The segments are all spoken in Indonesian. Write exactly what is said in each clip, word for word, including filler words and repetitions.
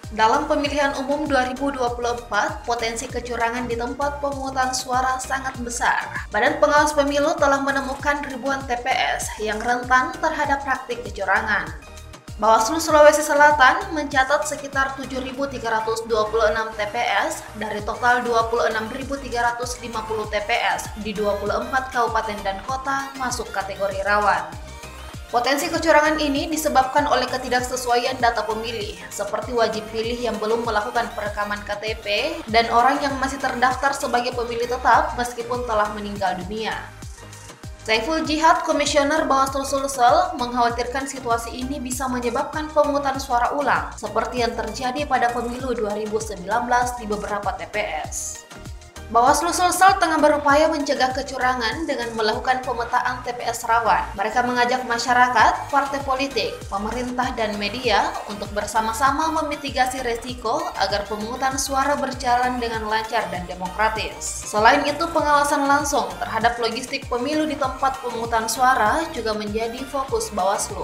Dalam pemilihan umum dua ribu dua puluh empat, potensi kecurangan di tempat pemungutan suara sangat besar. Badan Pengawas Pemilu telah menemukan ribuan T P S yang rentan terhadap praktik kecurangan. Bawaslu Sulawesi Selatan mencatat sekitar tujuh ribu tiga ratus dua puluh enam T P S dari total dua puluh enam ribu tiga ratus lima puluh T P S di dua puluh empat kabupaten dan kota masuk kategori rawan. Potensi kecurangan ini disebabkan oleh ketidaksesuaian data pemilih, seperti wajib pilih yang belum melakukan perekaman K T P dan orang yang masih terdaftar sebagai pemilih tetap meskipun telah meninggal dunia. Saiful Jihad, Komisioner Bawaslu Sulsel, mengkhawatirkan situasi ini bisa menyebabkan pemungutan suara ulang, seperti yang terjadi pada pemilu dua ribu sembilan belas di beberapa T P S. Bawaslu Sulsel tengah berupaya mencegah kecurangan dengan melakukan pemetaan T P S rawan. Mereka mengajak masyarakat, partai politik, pemerintah, dan media untuk bersama-sama memitigasi resiko agar pemungutan suara berjalan dengan lancar dan demokratis. Selain itu, pengawasan langsung terhadap logistik pemilu di tempat pemungutan suara juga menjadi fokus Bawaslu.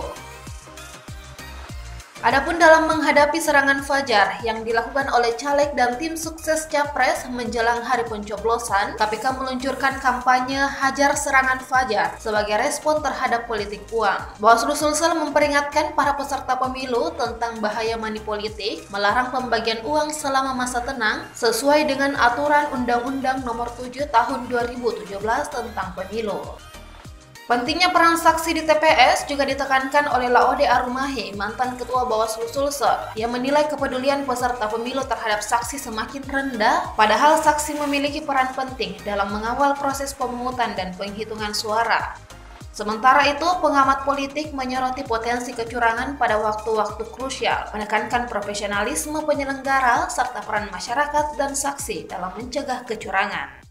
Adapun dalam menghadapi serangan fajar yang dilakukan oleh caleg dan tim sukses Capres menjelang hari pencoblosan, K P K meluncurkan kampanye Hajar Serangan Fajar sebagai respon terhadap politik uang. Bawaslu Sulsel memperingatkan para peserta pemilu tentang bahaya money politik, melarang pembagian uang selama masa tenang sesuai dengan aturan Undang-Undang Nomor tujuh Tahun dua ribu tujuh belas tentang Pemilu. Pentingnya peran saksi di T P S juga ditekankan oleh Laode Arumahi, mantan Ketua Bawaslu Sulsel, yang menilai kepedulian peserta pemilu terhadap saksi semakin rendah, padahal saksi memiliki peran penting dalam mengawal proses pemungutan dan penghitungan suara. Sementara itu, pengamat politik menyoroti potensi kecurangan pada waktu-waktu krusial, menekankan profesionalisme penyelenggara serta peran masyarakat dan saksi dalam mencegah kecurangan.